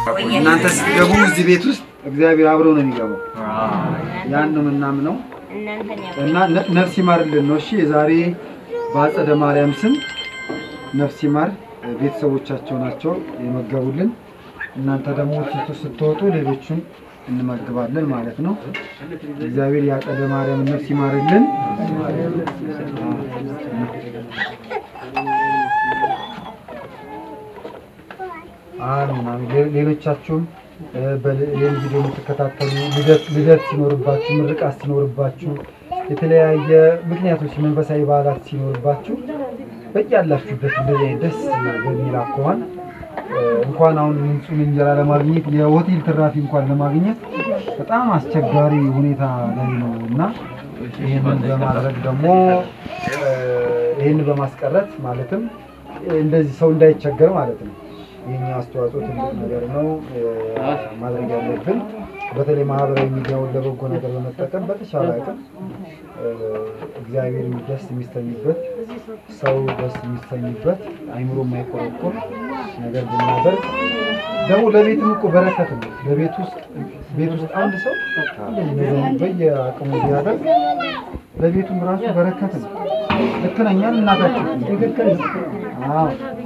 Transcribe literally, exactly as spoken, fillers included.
እናንተ ስትገቡ እዚህ ቤት ውስጥ እግዚአብሔር አብሮ ነው የሚገባው ያን ነው ምናምነው እና ነፍስ ይማርልን ነው እሺ ዛሬ በአጸደ ማርያም ስም ነፍስ ይማር ቤተሰቦቻቸው ናቸው የመገቡልን እናንተ ደግሞ ስትወጡ ሌሎችን እንመግባለን ማለት ነው እግዚአብሔር ያጸደ ማርያም ነፍስ ይማርልን አሜን ሌሎቻችሁም በሌላ ቪዲዮ ተከታተሉ ልደት ልደት ሲኖርባችሁ ምርቃት ሲኖርባችሁ የተለያየ ምክንያቶች መንፈሳዊ በዓላት ሲኖርባችሁ በእያላችሁበት ደስ በሚል አኳኋን እንኳን አሁን ንጹህ እንጀራ ለማግኘት የሆቴል ትራፊ እንኳን ለማግኘት በጣም አስቸጋሪ ሁኔታ ላይ ነውና ይሄንን በማድረግ ደግሞ ይሄን በማስቀረት ማለትም እንደዚህ ሰው እንዳይቸገር ማለት ነው የኛ አስተዋጽኦ ትልቅ ነገር ነው ማድረግ ያለብን በተለይ ማህበራዊ ሚዲያውን ለበጎ ነገር በመጠቀም በተሻለ አቅም እግዚአብሔር ደስ የሚስተኝበት ሰው ደስ የሚስተኝበት አይምሮ የማይቆረቆር ነገር ብናደርግ ደግሞ ለቤትም እኮ በረከት ነው ለቤት ውስጥ ቤት ውስጥ አንድ ሰው በየአቅሙ ቢያደርግ ለቤቱም ራሱ በረከት ነው ልክ ነኝ እናታችን ትክክል አዎ